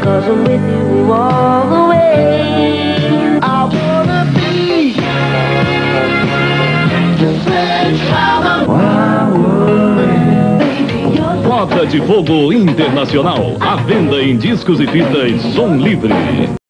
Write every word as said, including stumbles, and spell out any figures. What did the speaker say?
'cause I'm with you all the way. I wanna be Rota de Fogo Internacional. À venda em discos e fitas Som Livre.